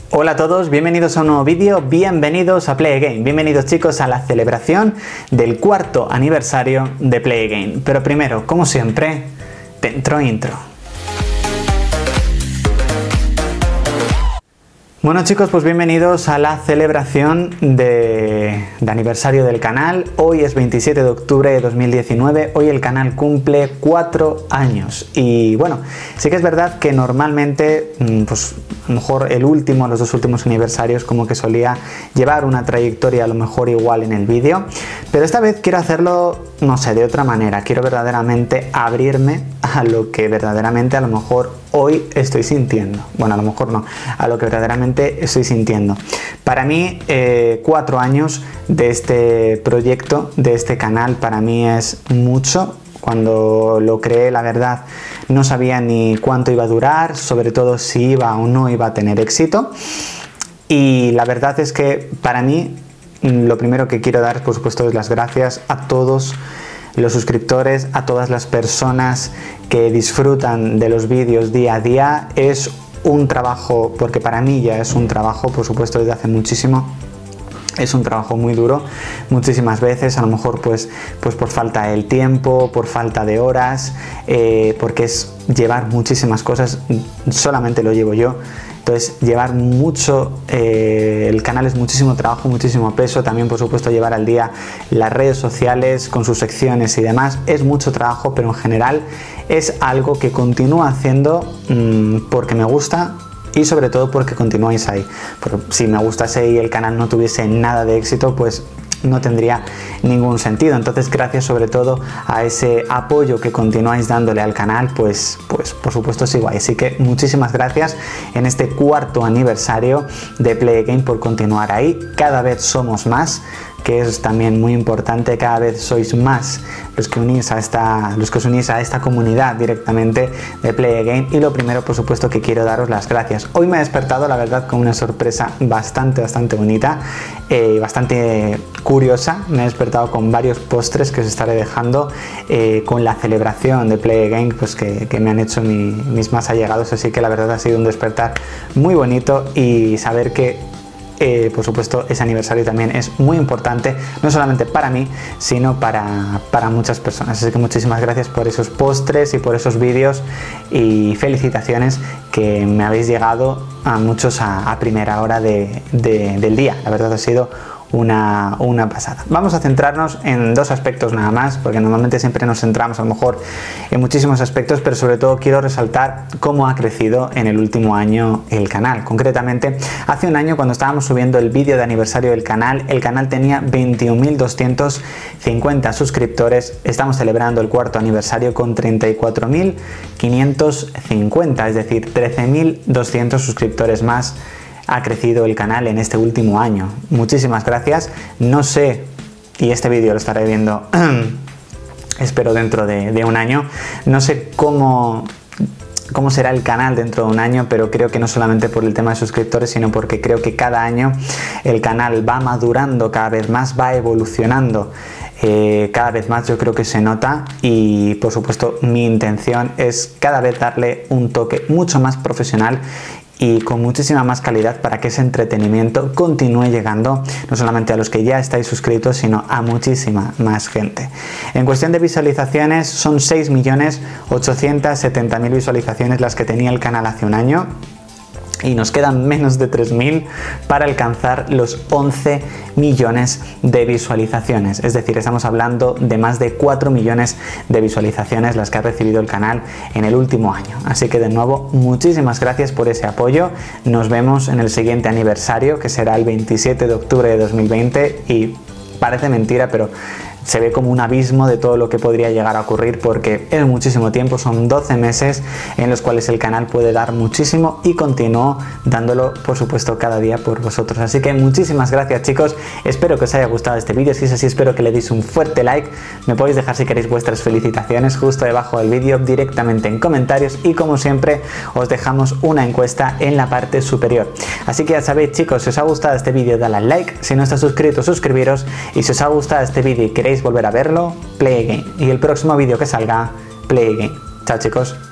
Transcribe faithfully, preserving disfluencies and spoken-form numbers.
Hola a todos, bienvenidos a un nuevo vídeo, bienvenidos a Play Again, bienvenidos chicos a la celebración del cuarto aniversario de Play Again. Pero primero, como siempre, dentro intro. Bueno chicos, pues bienvenidos a la celebración de, de aniversario del canal. Hoy es veintisiete de octubre de dos mil diecinueve, hoy el canal cumple cuatro años. Y bueno, sí que es verdad que normalmente, pues a lo mejor el último, los dos últimos aniversarios como que solía llevar una trayectoria a lo mejor igual en el vídeo. Pero esta vez quiero hacerlo, no sé, de otra manera. Quiero verdaderamente abrirme a lo que verdaderamente a lo mejor hoy estoy sintiendo. Bueno, a lo mejor no, a lo que verdaderamente estoy sintiendo. Para mí, eh, cuatro años de este proyecto, de este canal, para mí es mucho. Cuando lo creé, la verdad, no sabía ni cuánto iba a durar, sobre todo si iba o no iba a tener éxito. Y la verdad es que para mí, lo primero que quiero dar, por supuesto, es las gracias a todos los suscriptores, a todas las personas que disfrutan de los vídeos día a día. Es un trabajo, porque para mí ya es un trabajo, por supuesto, desde hace muchísimo. Es un trabajo muy duro, muchísimas veces, a lo mejor pues, pues por falta del tiempo, por falta de horas, eh, porque es llevar muchísimas cosas, solamente lo llevo yo. Entonces, llevar mucho, eh, el canal es muchísimo trabajo, muchísimo peso. También, por supuesto, llevar al día las redes sociales con sus secciones y demás. Es mucho trabajo, pero en general es algo que continúo haciendo mmm, porque me gusta y sobre todo porque continuáis ahí. Porque si me gustase y el canal no tuviese nada de éxito, pues no tendría ningún sentido. Entonces, gracias sobre todo a ese apoyo que continuáis dándole al canal, pues, pues por supuesto sigo ahí. Así que muchísimas gracias en este cuarto aniversario de Play Again por continuar ahí. Cada vez somos más, que es también muy importante. Cada vez sois más los que unís a esta, los que os unís a esta comunidad directamente de Play Again. Y lo primero, por supuesto, que quiero daros las gracias. Hoy me he despertado, la verdad, con una sorpresa bastante, bastante bonita, eh, bastante curiosa. Me he despertado con varios postres que os estaré dejando eh, con la celebración de Play Again, pues que, que me han hecho mi, mis más allegados. Así que la verdad ha sido un despertar muy bonito y saber que Eh, por supuesto, ese aniversario también es muy importante, no solamente para mí, sino para, para muchas personas. Así que muchísimas gracias por esos postres y por esos vídeos y felicitaciones que me habéis llegado a muchos a, a primera hora de, de, del día. La verdad ha sido Una, una pasada. Vamos a centrarnos en dos aspectos nada más, porque normalmente siempre nos centramos a lo mejor en muchísimos aspectos, pero sobre todo quiero resaltar cómo ha crecido en el último año el canal. Concretamente, hace un año, cuando estábamos subiendo el vídeo de aniversario del canal, el canal tenía veintiún mil doscientos cincuenta suscriptores. Estamos celebrando el cuarto aniversario con treinta y cuatro mil quinientos cincuenta, es decir, trece mil doscientos suscriptores más. Ha crecido el canal en este último año. Muchísimas gracias. No sé, y este vídeo lo estaré viendo espero dentro de, de un año, no sé cómo cómo será el canal dentro de un año, pero creo que no solamente por el tema de suscriptores, sino porque creo que cada año el canal va madurando cada vez más, va evolucionando eh, cada vez más. Yo creo que se nota y por supuesto mi intención es cada vez darle un toque mucho más profesional y con muchísima más calidad para que ese entretenimiento continúe llegando no solamente a los que ya estáis suscritos, sino a muchísima más gente. En cuestión de visualizaciones, son seis millones ochocientos setenta mil visualizaciones las que tenía el canal hace un año. Y nos quedan menos de tres mil para alcanzar los once millones de visualizaciones. Es decir, estamos hablando de más de cuatro millones de visualizaciones las que ha recibido el canal en el último año. Así que de nuevo, muchísimas gracias por ese apoyo. Nos vemos en el siguiente aniversario, que será el veintisiete de octubre de dos mil veinte. Y parece mentira, pero se ve como un abismo de todo lo que podría llegar a ocurrir, porque es muchísimo tiempo, son doce meses en los cuales el canal puede dar muchísimo y continúo dándolo, por supuesto, cada día por vosotros. Así que muchísimas gracias chicos, espero que os haya gustado este vídeo. Si es así, espero que le deis un fuerte like. Me podéis dejar si queréis vuestras felicitaciones justo debajo del vídeo, directamente en comentarios, y como siempre os dejamos una encuesta en la parte superior. Así que ya sabéis chicos, si os ha gustado este vídeo dale al like, si no estáis suscritos suscribiros, y si os ha gustado este vídeo y queréis volver a verlo, Play Again. Y el próximo vídeo que salga, Play Again. Chao chicos.